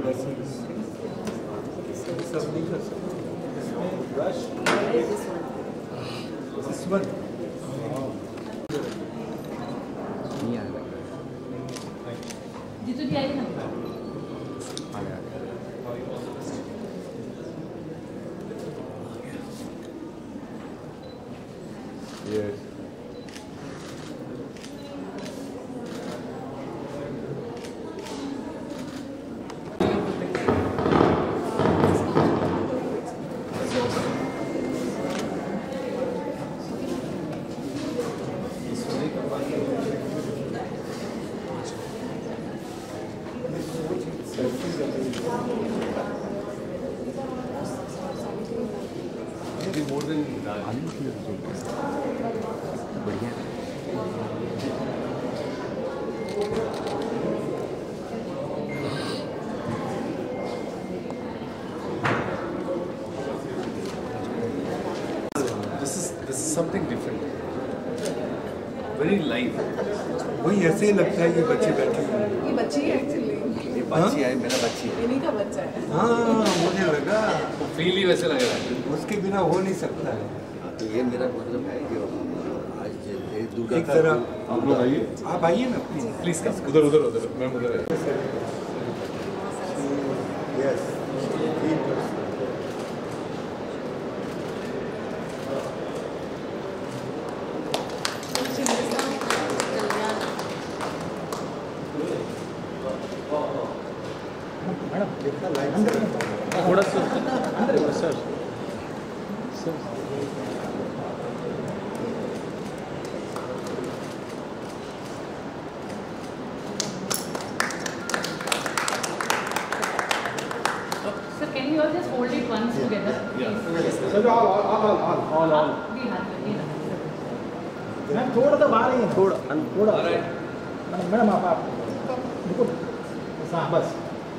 सब नहीं कर सकते ब्रश दिस वन नहीं आ रहा जीतू जी आएगी ना आ गया यस more than बढ़िया this is something different very live वही ऐसे ही लगता है कि बच्चे बैठे हैं ये बच्ची है एक्चुअली ये बच्ची है मेरा बच्ची है इन्हीं का बच्चा है हाँ मुझे लगा फील ही वैसे लग रहा है उसके बिना हो नहीं सकता है तो ये मेरा मतलब है कि आज दुर्गा एक तरह आप लोग आइए आप आइए ना प्लीज प्लीज कम उधर उधर उधर मैम उधर है यस थोड़ा सा अंदर sir So can you all just hold it once together? Sir all We have ma'am थोड़ा तो बाहर ही थोड़ा मैडम आप रुको हाँ बस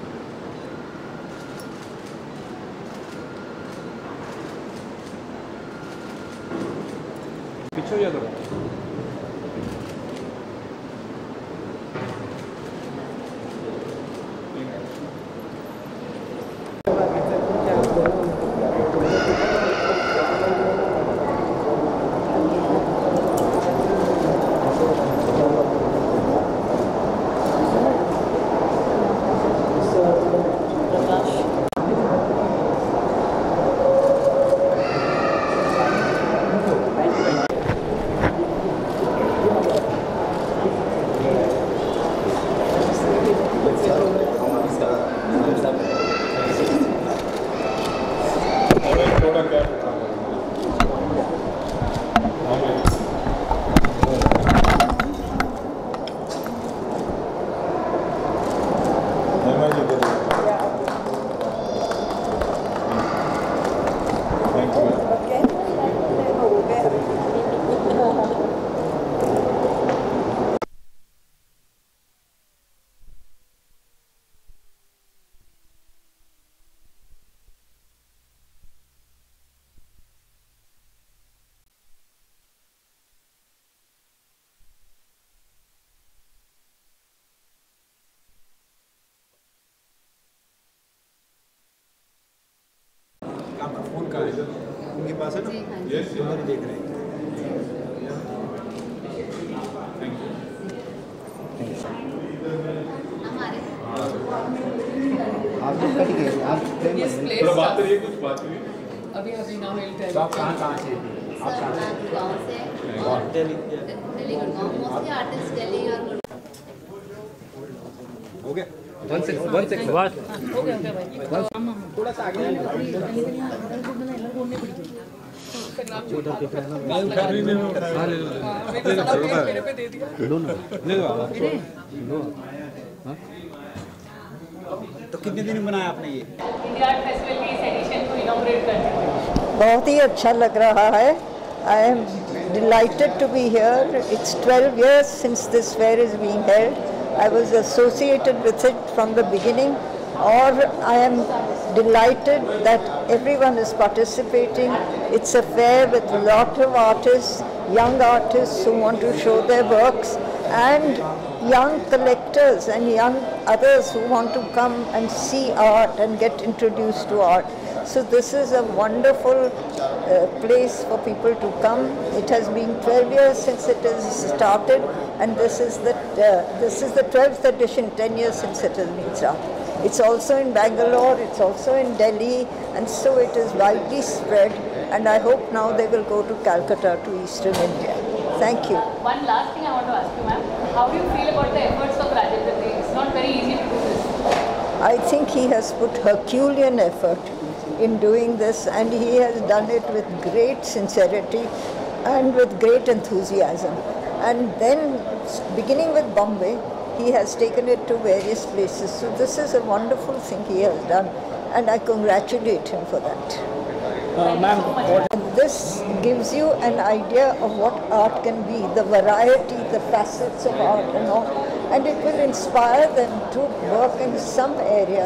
पीछे या करो आपका फोन कहाँ है उनके पास है ना यस उधर ही देख रहे हैं आप लोग कट गए आप थोड़ा बात करिए कुछ बात करिए अभी नाउ विल टेल आप कहाँ से आप कहाँ से गाँव से दिल्ली गुड़गांव मोस्टली आर्टिस्ट दिल्ली और हो गया वन सेकंड हो गया भाई थोड़ा सा आगे मेरे पे दे दिया तो कितने दिन बनाया आपने ये इंडिया आर्ट फेस्टिवल के इस एडिशन को इनॉग्रेट करते हैं बहुत ही अच्छा लग रहा है I am delighted to be here it's 12 years since this fair is being held. I was associated with it from the beginning, or I am delighted that everyone is participating. It's a fair with a lot of artists, young artists who want to show their works, and young collectors and young others who want to come and see art and get introduced to art. So this is a wonderful place for people to come. It has been 12 years since it has started, and this is the 12th edition, 10 years since it has been started. It's also in Bangalore, it's also in Delhi, and so it is widely spread, and I hope now they will go to Calcutta, to Eastern India. Thank you. One last thing I want to ask you, ma'am. How do you feel about the efforts of Rajendra Ji? It's not very easy to do this. I think he has put Herculean effort in doing this, and he has done it with great sincerity and with great enthusiasm. And then, beginning with Bombay, he has taken it to various places. So this is a wonderful thing he has done, and I congratulate him for that. Ma'am, This gives you an idea of what art can be, the variety, the facets of art and all, and it will inspire them to work in some area.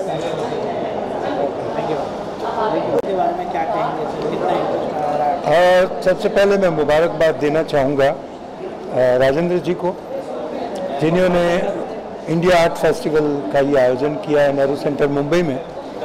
के बारे में क्या कहेंगे sir, कितना interest आ रहा है? सबसे पहले मैं मुबारकबाद देना चाहूँगा राजेंद्र जी को, जिन्होंने इंडिया आर्ट फेस्टिवल का ये आयोजन किया है नेहरू सेंटर मुंबई में.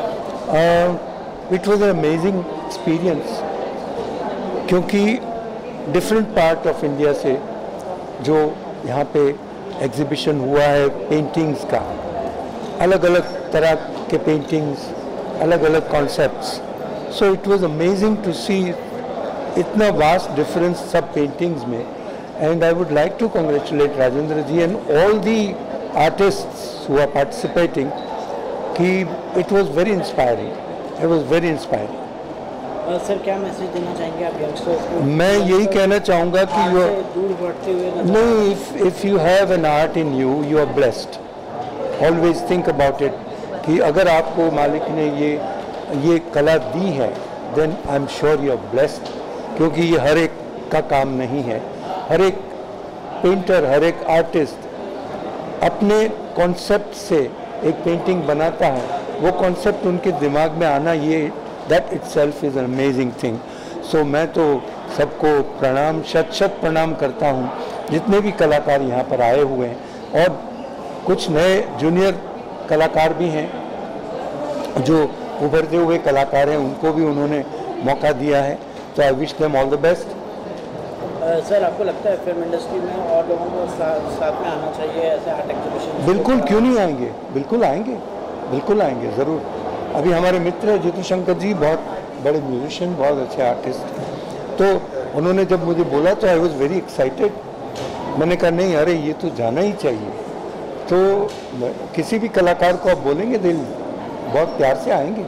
It was an amazing experience, क्योंकि डिफरेंट पार्ट ऑफ इंडिया से जो यहाँ पे एग्जीबिशन हुआ है पेंटिंग्स का, अलग अलग तरह के पेंटिंग्स, अलग अलग concepts. So it was amazing to see इतना वास्ट डिफरेंस सब पेंटिंग्स में. And I would like to congratulate Rajendra ji and all the artists who are participating कि it was very inspiring. It was very inspiring. Sir क्या message देना चाहेंगे आप youngsters को? मैं यही कहना चाहूँगा कि आर्ट से दूर बढ़ते हुए नजर नहीं, if you have an art in you, you are blessed. Always think about it कि अगर आपको मालिक ने ये कला दी है, then I am sure you are blessed, क्योंकि ये हर एक का काम नहीं है. हर एक पेंटर, हर एक आर्टिस्ट अपने कॉन्सेप्ट से एक पेंटिंग बनाता है. वो कॉन्सेप्ट उनके दिमाग में आना, ये that itself is an amazing thing. So मैं तो सबको प्रणाम, शत प्रणाम करता हूँ, जितने भी कलाकार यहाँ पर आए हुए हैं, और कुछ नए जूनियर कलाकार भी हैं जो उभरते हुए कलाकार हैं, उनको भी उन्होंने मौका दिया है. तो I wish them all the best. Sir आपको लगता है फिल्म इंडस्ट्री में और लोगों को साथ में आना चाहिए ऐसे आर्ट एग्जीबिशन? बिल्कुल, क्यों नहीं आएंगे, बिल्कुल आएंगे, बिल्कुल आएंगे, ज़रूर. अभी हमारे मित्र जितू शंकर जी बहुत बड़े म्यूजिशियन, बहुत अच्छे आर्टिस्ट, तो उन्होंने जब मुझे बोला तो आई वॉज वेरी एक्साइटेड. मैंने कहा नहीं, अरे ये तो जाना ही चाहिए. तो किसी भी कलाकार को आप बोलेंगे, दिल बहुत प्यार से आएंगे.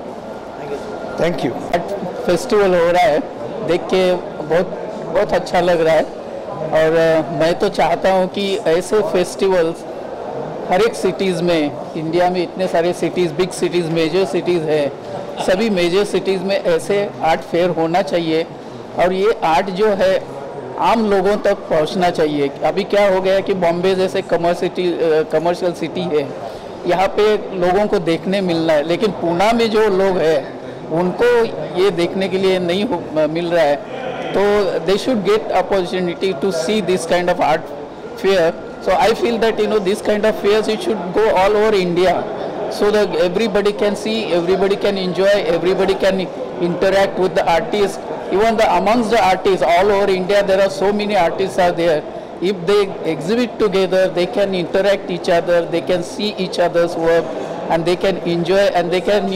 Thank you. फेस्टिवल हो रहा है, देख के बहुत अच्छा लग रहा है, और मैं तो चाहता हूँ कि ऐसे फेस्टिवल्स हर एक सिटीज़ में, इंडिया में इतने सारे cities, big cities, major cities है, सभी मेजर सिटीज़ में ऐसे आर्ट फेयर होना चाहिए. और ये आर्ट जो है आम लोगों तक पहुंचना चाहिए. अभी क्या हो गया है कि बॉम्बे जैसे कमर्शियल सिटी है, यहाँ पे लोगों को देखने मिलना है, लेकिन पुणे में जो लोग हैं उनको ये देखने के लिए नहीं मिल रहा है. तो they should get opportunity to see this kind of art fair. So I feel that this kind of fairs, it should go all over India, so that everybody can see, everybody can enjoy, everybody can interact with the artists. Even amongst the artists all over India, there are so many artists are there. If they exhibit together, they can interact each other, they can see each other's work, and they can enjoy, and they can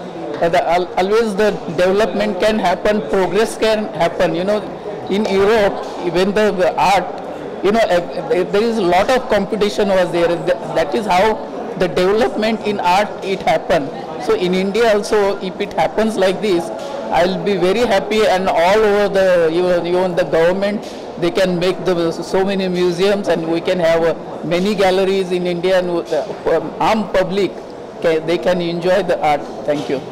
always the development can happen, progress can happen. In Europe, when the art, there is a lot of competition was there. That is how the development in art it happened. So in India also, if it happens like this, I'll be very happy. And all over even the government, they can make so many museums, and we can have many galleries in India, and armed public they can enjoy the art. Thank you.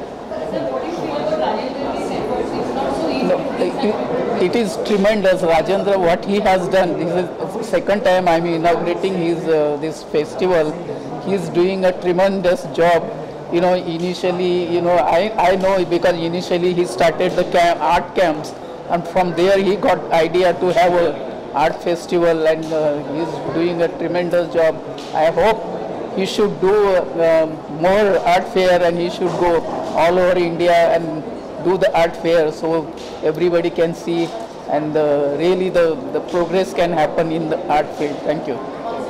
It is tremendous, Rajendra, what he has done. This is the second time I'm inaugurating this festival. He is doing a tremendous job. Initially, I know because initially he started the art camps, and from there he got idea to have art festival, and he's doing a tremendous job. I hope he should do more art fair, and he should go all over India and do the art fair so everybody can see, and really the progress can happen in the art field. Thank you.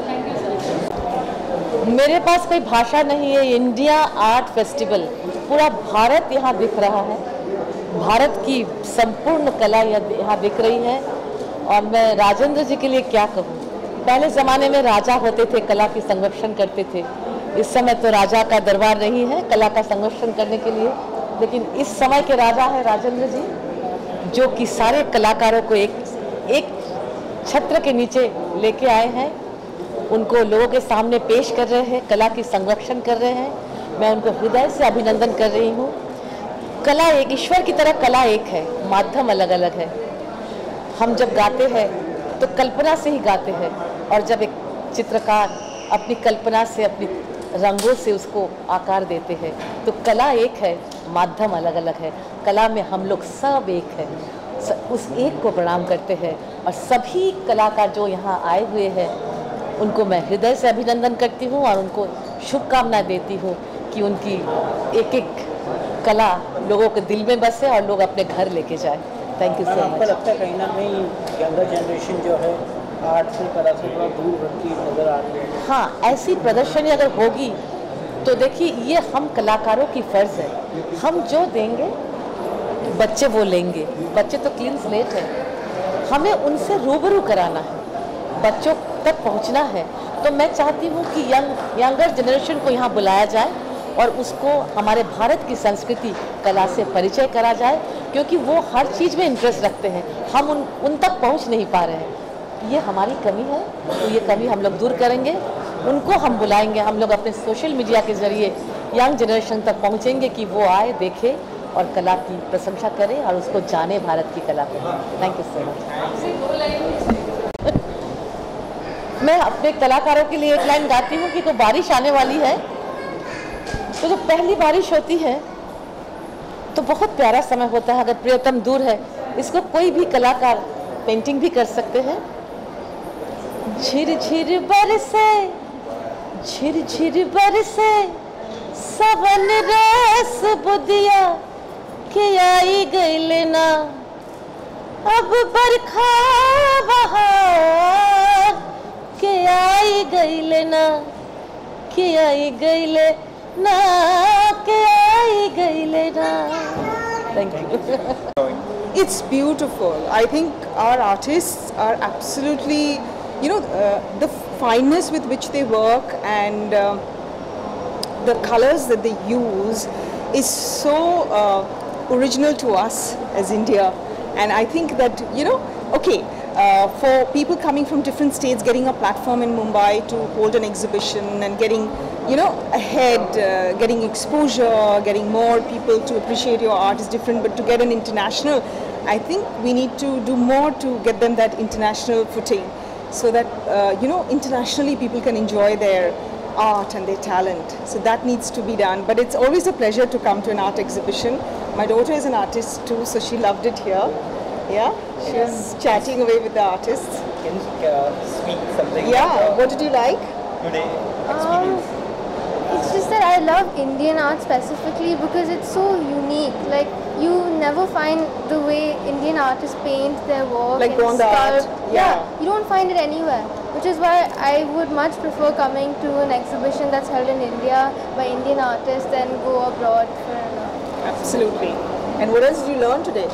मेरे पास कोई भाषा नहीं है। India art festival, पूरा भारत यहाँ दिख रहा है, भारत की संपूर्ण कला यहाँ दिख रही है। और मैं राजेंद्र जी के लिए क्या कहूँ, पहले ज़माने में राजा होते थे, कला की संरक्षण करते थे। इस समय तो राजा का दरबार नहीं है कला का संरक्षण करने के लिए, लेकिन इस समय के राजा है राजेंद्र जी, जो कि सारे कलाकारों को एक छत्र के नीचे लेके आए हैं, उनको लोगों के सामने पेश कर रहे हैं, कला की संरक्षण कर रहे हैं। मैं उनको हृदय से अभिनंदन कर रही हूँ। कला एक, ईश्वर की तरह कला एक है, माध्यम अलग अलग है। हम जब गाते हैं तो कल्पना से ही गाते हैं, और जब एक चित्रकार अपनी कल्पना से, अपनी रंगों से उसको आकार देते हैं, तो कला एक है, माध्यम अलग अलग है। कला में हम लोग सब एक है, उस एक को प्रणाम करते हैं। और सभी कलाकार जो यहाँ आए हुए हैं उनको मैं हृदय से अभिनंदन करती हूँ और उनको शुभकामनाएं देती हूँ कि उनकी एक एक कला लोगों के दिल में बसे और लोग अपने घर लेके जाए। Thank you so much. आपको लगता है कहीं ना कहीं यंगर जनरेशन जो है आर्ट से, कला से थोड़ा दूर बढ़ती नजर आ रही है? हाँ, ऐसी प्रदर्शनी अगर होगी तो देखिए, ये हम कलाकारों की फ़र्ज़ है, हम जो देंगे बच्चे वो लेंगे। बच्चे तो क्लीन स्लेट है, हमें उनसे रूबरू कराना है, बच्चों तक पहुंचना है। तो मैं चाहती हूँ कि यंगर जनरेशन को यहाँ बुलाया जाए और उसको हमारे भारत की संस्कृति, कला से परिचय करा जाए, क्योंकि वो हर चीज़ में इंटरेस्ट रखते हैं, हम उन तक पहुँच नहीं पा रहे हैं। ये हमारी कमी है, तो ये कमी हम लोग दूर करेंगे, उनको हम बुलाएंगे। हम लोग अपने सोशल मीडिया के ज़रिए यंग जनरेशन तक पहुँचेंगे कि वो आए, देखे और कला की प्रशंसा करें और उसको जाने, भारत की कला को। Thank you so much. मैं अपने कलाकारों के लिए एक लाइन गाती हूँ कि कोई बारिश आने वाली है, तो जब पहली बारिश होती है तो बहुत प्यारा समय होता है। अगर प्रियतम दूर है, इसको कोई भी कलाकार पेंटिंग भी कर सकते हैं। झिरझिर बरसे, झिरझिर बरसे, सवन रस बुदिया के आई गई ना, अब बरखा बहार के आई गई ना, के आई गई ना, के आई गई ना। Thank you. It's beautiful. I think our artists are absolutely, the fineness with which they work and the colors that they use is so original to us as India. And I think that, for people coming from different states, getting a platform in Mumbai to hold an exhibition and getting, ahead, getting exposure, getting more people to appreciate your art is different, but to get an international, I think we need to do more to get them that international footing so that, internationally people can enjoy their art and their talent. So that needs to be done. But it's always a pleasure to come to an art exhibition. My daughter is an artist too, so she loved it here. Yeah, she was chatting away with the artists. Can you speak something? Yeah, what did you like today? It's just that I love Indian art specifically because it's so unique. Like, you never find the way Indian artists paint their work. Like and Gonda art. Yeah, you don't find it anywhere. Which is why I would much prefer coming to an exhibition that's held in India by Indian artists than go abroad for an art. Absolutely. And what else did you learn today?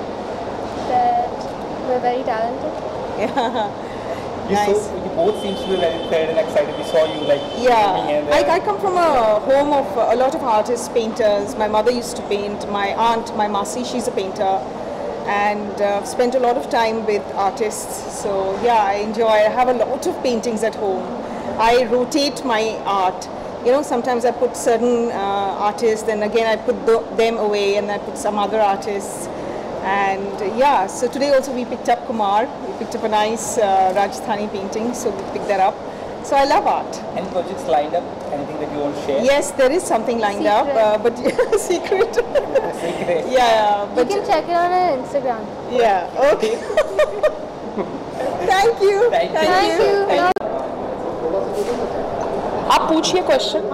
That we're very talented. Yeah. Nice. You both seem to be very excited and excited. We saw you I come from a home of a lot of artists, painters. My mother used to paint. My aunt, my Masi, she's a painter. And spent a lot of time with artists. So yeah, I enjoy. I have a lot of paintings at home. I rotate my art. Sometimes I put certain artists, then again I put them away, and I put some other artists. And yeah, so today also we picked up Kumar. We picked up a nice Rajasthani painting, so we picked that up. So I love art. Any projects lined up? Anything that you want to share? Yes, there is something lined up, but secret. Secret. Yeah, but you can check it on our Instagram. Yeah. Okay. Thank you. Thank you. आप पूछिए question.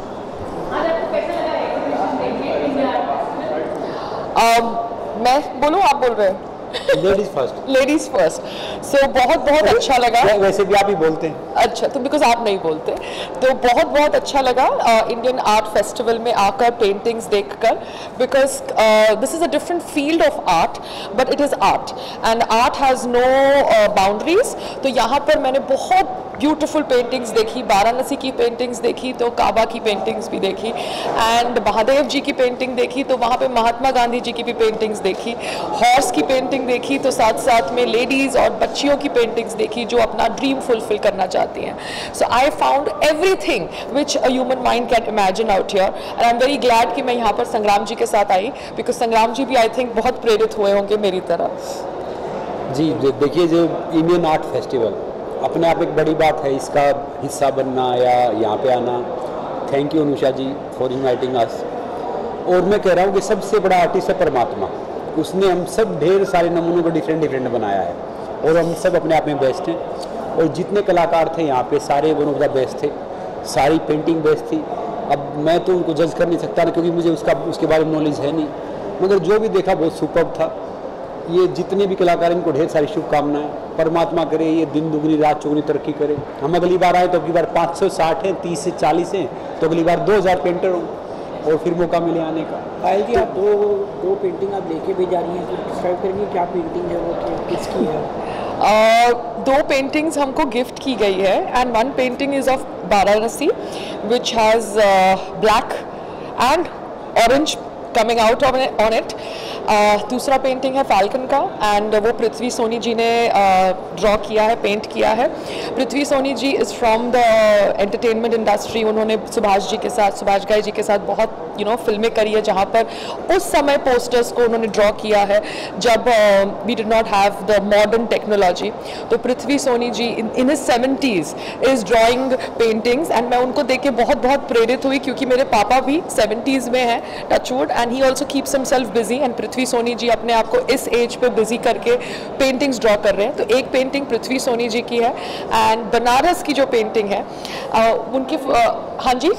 मैं बोलूँ, आप बोल रहे हैं? Ladies first. Ladies first. So बहुत अच्छा लगा। वैसे भी आप ही बोलते हैं। अच्छा, तो बिकॉज आप नहीं बोलते, तो बहुत अच्छा लगा इंडियन आर्ट फेस्टिवल में आकर, पेंटिंग्स देखकर, because this is a different field of art, but it is art and art has no boundaries. तो यहाँ पर मैंने बहुत ब्यूटीफुल पेंटिंग्स देखी, वाराणसी की पेंटिंग्स देखी, तो काबा की पेंटिंग्स भी देखी, एंड महादेव जी की पेंटिंग देखी, तो वहाँ पे महात्मा गांधी जी की भी पेंटिंग्स देखी, हॉर्स की पेंटिंग देखी, तो साथ साथ में लेडीज़ और बच्चियों की पेंटिंग्स देखी जो अपना ड्रीम फुलफिल करना चाहती हैं। So I found everything which a human mind can imagine out here, and I am very glad कि मैं यहाँ पर संग्राम जी के साथ आई, बिकॉज संग्राम जी भी आई थिंक बहुत प्रेरित हुए होंगे मेरी तरह। जी देखिए, जो इंडियन आर्ट फेस्टिवल अपने आप एक बड़ी बात है, इसका हिस्सा बनना या यहाँ पे आना। Thank you Anusha ji for inviting us. और मैं कह रहा हूँ कि सबसे बड़ा आर्टिस्ट है परमात्मा। उसने हम सब ढेर सारे नमूनों को डिफरेंट बनाया है, और हम सब अपने आप में बेस्ट हैं। और जितने कलाकार थे यहाँ पे सारे वन ऑफ द बेस्ट थे, सारी पेंटिंग बेस्ट थी। अब मैं तो उनको जज कर नहीं सकता ना, क्योंकि मुझे उसके बारे में नॉलेज है नहीं, मगर जो भी देखा बहुत सुपर्ब था। ये जितने भी कलाकार, इनको ढेर सारी शुभकामनाएं। परमात्मा करे ये दिन दुगनी रात चौगुनी तरक्की करे। हम अगली बार आए तो अगली बार 560 हैं, 30 से 40 हैं, तो अगली बार 2000 पेंटर हों, और फिर मौका मिले आने का। पायल जी, आप दो पेंटिंग आप लेके भी जा रही हैं, तो डिस्क्राइब करेंगे क्या पेंटिंग है वो, किसकी है? 2 पेंटिंग्स हमको गिफ्ट की गई है, and 1 painting is of Varanasi which has black and orange coming out on it. दूसरा पेंटिंग है फैल्कन का, एंड वो पृथ्वी सोनी जी ने ड्रॉ किया है, पेंट किया है। Prithvi Soni ji is from the entertainment industry. उन्होंने सुभाष घाई जी के साथ बहुत फिल्में करी है, जहाँ पर उस समय पोस्टर्स को उन्होंने ड्रॉ किया है जब we did not have the modern technology. तो Prithvi Soni ji in his 70s is drawing paintings, and मैं उनको देख के बहुत प्रेरित हुई, क्योंकि मेरे पापा भी 70s में हैं, touchwood, and he also keeps himself busy, and Prithvi Soni ji अपने आप को इस एज पे बिजी करके पेंटिंग्स ड्रॉ कर रहे हैं। तो एक पेंटिंग पृथ्वी सोनी जी की है, एंड बनारस की जो पेंटिंग है उनके हाँ जी,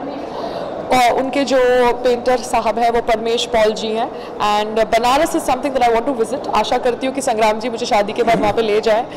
उनके जो पेंटर साहब हैं वो परमेश पॉल जी हैं, and Banaras is something that I want to visit. आशा करती हूँ कि संग्राम जी मुझे शादी के बाद वहाँ पे ले जाए।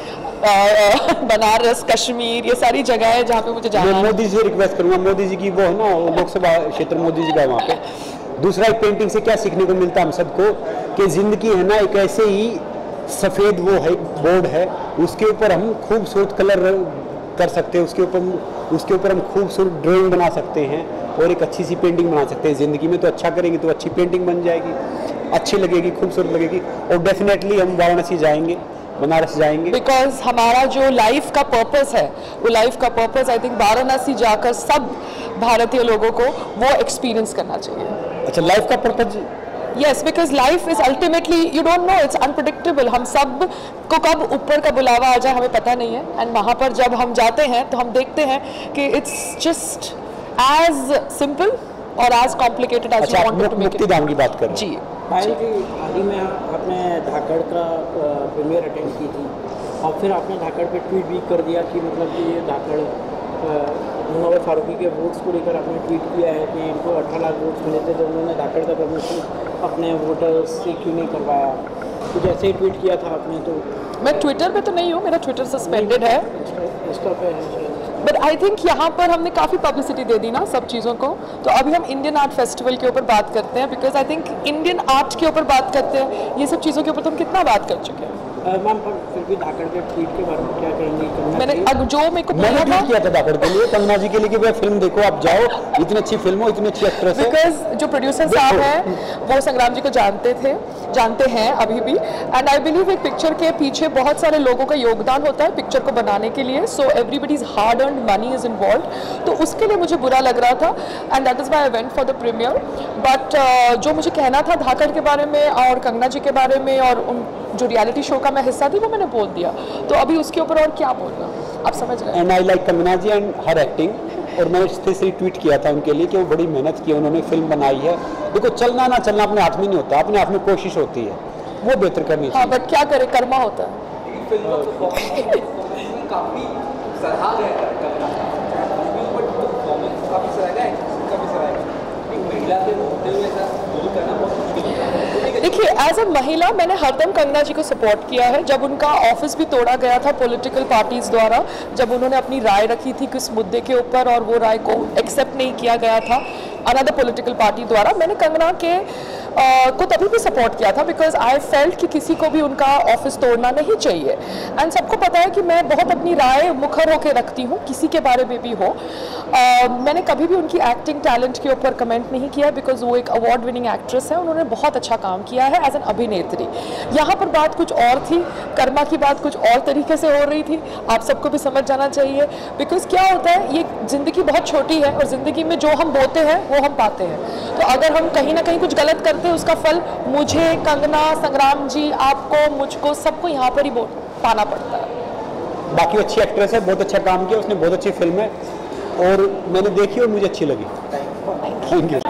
बनारस, कश्मीर, ये सारी जगह है जहाँ पे मुझे जाना है। मोदी जी से रिक्वेस्ट करूँगा, मोदी जी की वो है ना लोकसभा क्षेत्र, मोदी जी का वहाँ पे। दूसरा, एक पेंटिंग से क्या सीखने को मिलता है हम सबको, कि जिंदगी है ना एक ऐसे ही सफ़ेद वो है बोर्ड है, उसके ऊपर हम खूबसूरत कलर कर सकते हैं, उसके ऊपर हम खूबसूरत ड्राइंग बना सकते हैं, और एक अच्छी सी पेंटिंग बना सकते हैं। ज़िंदगी में तो अच्छा करेंगे तो अच्छी पेंटिंग बन जाएगी, अच्छी लगेगी, खूबसूरत लगेगी। और डेफिनेटली हम वाराणसी जाएंगे, बनारस जाएंगे, बिकॉज हमारा जो लाइफ का पर्पस है, वो लाइफ का पर्पस आई थिंक वाराणसी जाकर सब भारतीय लोगों को वो एक्सपीरियंस करना चाहिए। अच्छा, लाइफ का purpose? Yes, because life is ultimately, you don't know, it's unpredictable. हम सब को कब ऊपर का बुलावा आ जाए हमें पता नहीं है, एंड वहाँ पर जब हम जाते हैं तो हम देखते हैं कि it's just as simple or as complicated as you want to make it. मुक्तिधाम की बात करें जी। पायल जी, हाल ही में आपने धाकड़ का प्रीमियर अटेंड की थी, और फिर आपने धाकड़ पे ट्वीट भी कर दिया कि मतलब कि ये धाकड़ मुनव्वर फारूकी के वोट्स को लेकर आपने ट्वीट किया है कि इनको 18 लाख वोट्स मिले थे, तो उन्होंने धाकड़ का प्रमोशन अपने वोटर्स से क्यों नहीं करवाया? कुछ ऐसे ही ट्वीट किया था आपने। तो मैं ट्विटर पे तो नहीं हूँ, मेरा ट्विटर सस्पेंडेड है, इंस्टा पे है, बट आई थिंक यहाँ पर हमने काफ़ी पब्लिसिटी दे दी ना सब चीज़ों को। तो अभी हम इंडियन आर्ट फेस्टिवल के ऊपर बात करते हैं, because I think Indian art के ऊपर बात करते हैं, ये सब चीज़ों के ऊपर तो हम कितना बात कर चुके हैं। मैम, फिर भी धाकड़ के ट्वीट के बारे में क्या कहेंगे? मैंने जो मेरे को मैंने ट्वीट किया था धाकड़ के लिए, कंगना जी के लिए, कि भाई फिल्म देखो, आप जाओ, इतनी अच्छी फिल्म हो, इतनी अच्छी एक्ट्रेस है। बिकॉज जो प्रोड्यूसर साहब हैं वो संग्राम जी को जानते हैं अभी भी, एंड आई बिलीव एक पिक्चर के पीछे बहुत सारे लोगों का योगदान होता है पिक्चर को बनाने के लिए, so everybody's hard earned money is involve. तो उसके लिए मुझे बुरा लग रहा था, and that is why I went for the premiere. But जो मुझे कहना था धाकड़ के बारे में और कंगना जी के बारे में और उन जो रियलिटी शो का मैं हिस्सा थी वो मैंने बोल दिया, तो अभी उसके ऊपर और क्या बोलना, आप समझ रहे हैं। And I like Kangana ji and her acting, और मैंने स्पेशली ट्वीट किया था उनके लिए कि वो बड़ी मेहनत की, उन्होंने फिल्म बनाई है। देखो, चलना अपने हाथ में नहीं होता, अपने हाथ में कोशिश होती है, वो बेहतर करनी चाहिए। हाँ, बट क्या करे, कर्मा होता है। फिल्म काफी सराहा गया है, काफी सराहा गया है, काफी सराहा गया। एक महिला के होते हुए ऐसा दूर करना बहुत मुश्किल है। देखिए, एज अ महिला मैंने हरदम कंगना जी को सपोर्ट किया है। जब उनका ऑफिस भी तोड़ा गया था पॉलिटिकल पार्टीज द्वारा, जब उन्होंने अपनी राय रखी थी किस मुद्दे के ऊपर और वो राय को एक्सेप्ट नहीं किया गया था अनदर पॉलिटिकल पार्टी द्वारा, मैंने कंगना के को तभी भी सपोर्ट किया था बिकॉज आई फेल्ट कि किसी को भी उनका ऑफिस तोड़ना नहीं चाहिए। एंड सबको पता है कि मैं बहुत अपनी राय मुखर होकर रखती हूँ, किसी के बारे में भी हो। मैंने कभी भी उनकी एक्टिंग टैलेंट के ऊपर कमेंट नहीं किया बिकॉज वो एक अवार्ड विनिंग एक्ट्रेस है, उन्होंने बहुत अच्छा काम किया है एज एन अभिनेत्री। यहाँ पर बात कुछ और थी, कर्मा की बात कुछ और तरीके से हो रही थी, आप सबको भी समझ जाना चाहिए। बिकॉज क्या होता है, ये ज़िंदगी बहुत छोटी है और ज़िंदगी में जो हम बोते हैं वो हम पाते हैं। तो अगर हम कहीं ना कहीं कुछ गलत करते हैं, उसका फल मुझे, कंगना, संग्राम जी, आपको, मुझको, सबको यहाँ पर ही पाना पड़ता है। बाकी अच्छी एक्ट्रेस है, बहुत अच्छा काम किया उसने, बहुत अच्छी फिल्म है और मैंने देखी और मुझे अच्छी लगी। Thank you.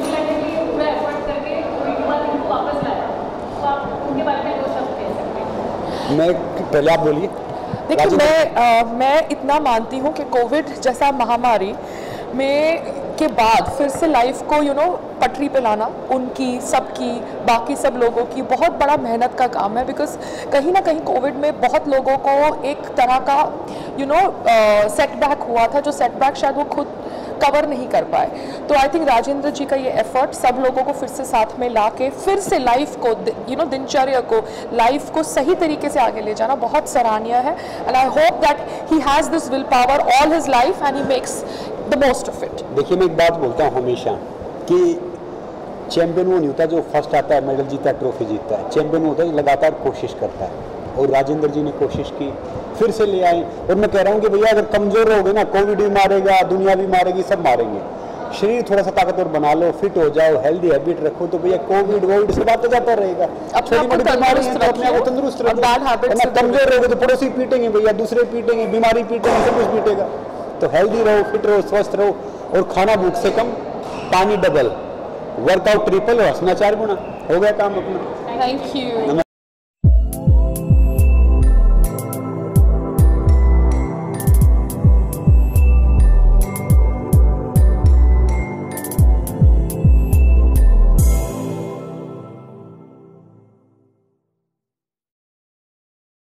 मैं पहले आप बोलिए। देखिए, मैं इतना मानती हूँ कि कोविड जैसा महामारी में के बाद फिर से लाइफ को पटरी पे लाना उनकी, सबकी, बाकी सब लोगों की बहुत बड़ा मेहनत का काम है। बिकॉज कहीं ना कहीं कोविड में बहुत लोगों को एक तरह का सेटबैक हुआ था, जो सेटबैक शायद वो खुद कवर नहीं कर पाए। तो आई थिंक राजेंद्र जी का ये एफर्ट सब लोगों को फिर से साथ में ला के फिर से लाइफ को दिनचर्या को, लाइफ को सही तरीके से आगे ले जाना बहुत सराहनीय है। And I hope that he has this will power all his life and he makes the most of it. देखिए, मैं एक बात बोलता हूँ हमेशा कि चैंपियन वो नहीं होता जो फर्स्ट आता है, मेडल जीता है, ट्रॉफी जीतता है। चैंपियन होता है जो लगातार कोशिश करता है और राजेंद्र जी ने कोशिश की, फिर से ले आए। और मैं कह रहा हूँ कि भैया अगर कमज़ोर रहोगे ना, कोविड भी मारेगा, दुनिया भी मारेगी, सब मारेंगे। शरीर थोड़ा सा ताकतवर बना लो, फिट हो जाओ, हेल्दी हैबिट रखो, तो भैया कोविड सब आता जाता रहेगा। छोटी मोटी बीमारी है तो अपने आप को तंदुरुस्त रखो। कमजोर रहोगे तो पड़ोसी पीटेंगे भैया, दूसरे पीटेंगे, बीमारी पीटेंगे, सब कुछ पीटेगा। तो हेल्दी रहो, फिट रहो, स्वस्थ रहो और खाना भूख से कम, पानी डबल, वर्कआउट ट्रिपल और हंसना 4 गुना। हो गया काम अपना। Thank you.